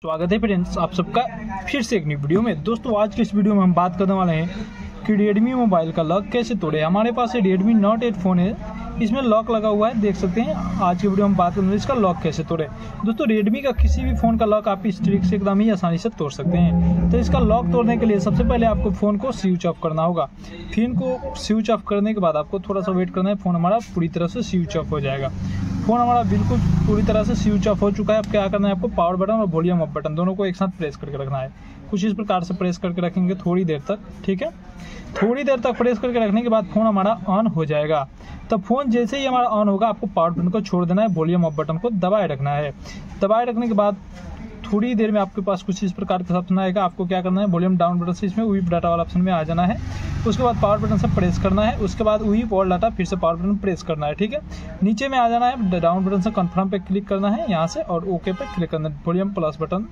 स्वागत है फ्रेंड्स आप सबका फिर से एक नई वीडियो में। दोस्तों आज के इस वीडियो में हम बात करने वाले हैं कि Redmi मोबाइल का लॉक कैसे तोड़े। हमारे पास ये Redmi Note 8 फ़ोन है, इसमें लॉक लगा हुआ है, देख सकते हैं। आज की वीडियो में बात करेंगे इसका लॉक कैसे तोड़े। दोस्तों Redmi का किसी भी फ़ोन का लॉक आप इस तरीके से एकदम ही आसानी से तोड़ सकते हैं। तो इसका लॉक तोड़ने के लिए सबसे पहले आपको फ़ोन को स्विच ऑफ करना होगा। फ़ोन को स्विच ऑफ करने के बाद आपको थोड़ा सा वेट करना है, फ़ोन हमारा पूरी तरह से स्विच ऑफ हो जाएगा। फ़ोन हमारा बिल्कुल पूरी तरह से स्विच ऑफ हो चुका है। अब क्या करना है, आपको पावर बटन और वॉल्यूम अप बटन दोनों को एक साथ प्रेस करके रखना है। कुछ इस प्रकार से प्रेस करके रखेंगे थोड़ी देर तक, ठीक है। थोड़ी देर तक प्रेस करके रखने के बाद फ़ोन हमारा ऑन हो जाएगा। तब फ़ोन जैसे ही हमारा ऑन होगा आपको पावर बटन को छोड़ देना है, वॉल्यूम अप बटन को दबाए रखना है। दबाए रखने के बाद थोड़ी देर में आपके पास कुछ इस प्रकार का ऑप्शन आएगा। आपको क्या करना है, वॉल्यूम डाउन बटन से इसमें वीप डाटा वाला ऑप्शन में आ जाना है। उसके बाद पावर बटन से प्रेस करना है, उसके बाद वीप ऑल डाटा फिर से पावर बटन प्रेस करना है, ठीक है। नीचे में आ जाना है, डाउन बटन से कंफर्म पे क्लिक करना है यहाँ से और ओके पे क्लिक करना है। Volume plus button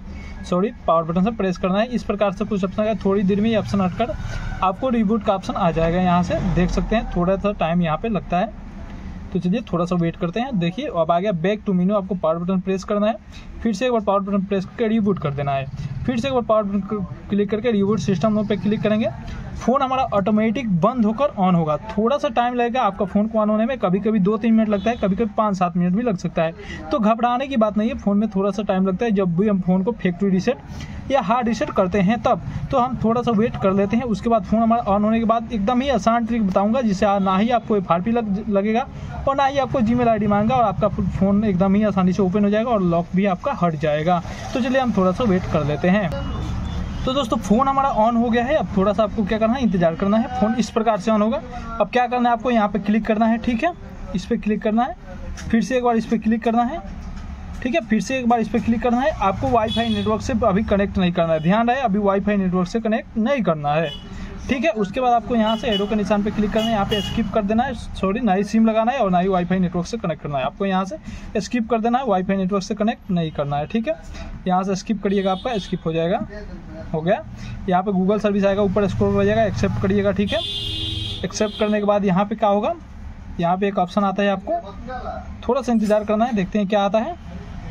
power button से प्रेस करना है। इस प्रकार से कुछ ऑप्शन आएगा। थोड़ी देर में ये ऑप्शन हटकर आपको रिबूट का ऑप्शन आ जाएगा। यहाँ से देख सकते हैं थोड़ा सा टाइम यहाँ पे लगता है, तो चलिए थोड़ा सा वेट करते हैं। देखिए अब आ गया बैक टू मेनू। आपको पावर बटन प्रेस करना है, फिर से एक बार पावर बटन प्रेस करके रिबूट कर देना है। फिर से एक बार पावर बटन क्लिक करके रिबूट सिस्टम मोड पे क्लिक करेंगे। फ़ोन हमारा ऑटोमेटिक बंद होकर ऑन होगा। थोड़ा सा टाइम लगेगा आपका फ़ोन को ऑन होने में, कभी कभी 2-3 मिनट लगता है, कभी कभी 5-7 मिनट भी लग सकता है। तो घबराने की बात नहीं है, फ़ोन में थोड़ा सा टाइम लगता है। जब भी हम फ़ोन को फैक्ट्री रीसेट या हार्ड रीसेट करते हैं तब तो हम थोड़ा सा वेट कर लेते हैं। उसके बाद फ़ोन हमारा ऑन होने के बाद एकदम ही आसान ट्रिक बताऊंगा, जिससे ना ही आपको FRP लगेगा और ना ही आपको Gmail ID मांगेगा और आपका फ़ोन एकदम ही आसानी से ओपन हो जाएगा और लॉक भी आपका हट जाएगा। तो चलिए हम थोड़ा सा वेट कर लेते हैं। तो दोस्तों फ़ोन हमारा ऑन हो गया है। अब थोड़ा सा आपको क्या करना है, इंतजार करना है। फ़ोन इस प्रकार से ऑन होगा। अब क्या करना है, आपको यहाँ पे क्लिक करना है, ठीक है। इस पर क्लिक करना है, फिर से एक बार इस पर क्लिक करना है, ठीक है। फिर से एक बार इस पर क्लिक करना है। आपको वाईफाई नेटवर्क से अभी कनेक्ट नहीं करना है, ध्यान रहे अभी वाईफाई नेटवर्क से कनेक्ट नहीं करना है, ठीक है। उसके बाद आपको यहाँ से एरो के निशान पे क्लिक करना है, यहाँ पे स्किप कर देना है। ना ही सिम लगाना है और ना ही वाईफाई नेटवर्क से कनेक्ट करना है। आपको यहाँ से स्किप कर देना है, वाईफाई नेटवर्क से कनेक्ट नहीं करना है, ठीक है। यहाँ से स्किप करिएगा, आपका स्किप हो जाएगा, हो गया। यहाँ पे गूगल सर्विस आएगा, ऊपर स्क्रॉल हो जाएगा, एक्सेप्ट करिएगा, ठीक है। एक्सेप्ट करने के बाद यहाँ पे क्या होगा, यहाँ पे एक ऑप्शन आता है, आपको थोड़ा सा इंतजार करना है, देखते हैं क्या आता है।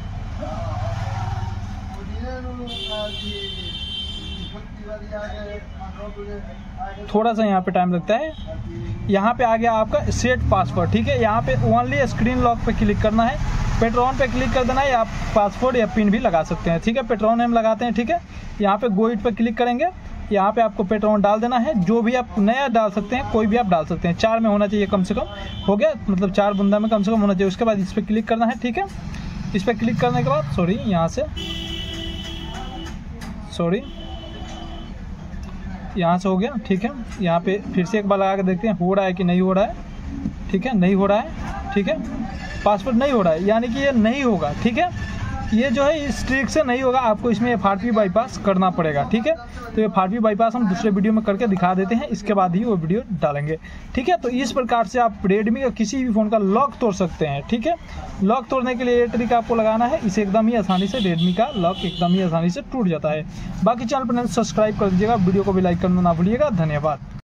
थोड़ा सा यहाँ पे टाइम लगता है। यहाँ पे आ गया आपका सेट पासवर्ड, ठीक है। यहाँ पे ओनली स्क्रीन लॉक पे क्लिक करना है, पेट्रॉन पे क्लिक कर देना है। आप पासवर्ड या पिन भी लगा सकते हैं, ठीक है। पेट्रॉन हम लगाते हैं, ठीक है। यहाँ पे गो इट पे क्लिक करेंगे, यहाँ पे आपको पेट्रॉन डाल देना है। जो भी आप नया डाल सकते हैं, कोई भी आप डाल सकते हैं। 4 में होना चाहिए कम से कम, हो गया, मतलब 4 बूंदा में कम से कम होना चाहिए। उसके बाद इस पर क्लिक करना है, ठीक है। इस पर क्लिक करने के बाद यहाँ से यहाँ से हो गया, ठीक है। यहाँ पे फिर से एक बार लगा के देखते हैं हो रहा है कि नहीं हो रहा है, ठीक है। नहीं हो रहा है, ठीक है। पासवर्ड नहीं हो रहा है, यानी कि ये नहीं होगा, ठीक है। ये जो है इस ट्रिक से नहीं होगा, आपको इसमें FRP बाईपास करना पड़ेगा, ठीक है। तो FRP बाईपास हम दूसरे वीडियो में करके दिखा देते हैं, इसके बाद ही वो वीडियो डालेंगे, ठीक है। तो इस प्रकार से आप Redmi का किसी भी फ़ोन का लॉक तोड़ सकते हैं, ठीक है। लॉक तोड़ने के लिए ये ट्रिक आपको लगाना है, इसे एकदम ही आसानी से Redmi का लॉक एकदम ही आसानी से टूट जाता है। बाकी चैनल पर सब्सक्राइब कर दीजिएगा, वीडियो को भी लाइक करना ना भूलिएगा। धन्यवाद।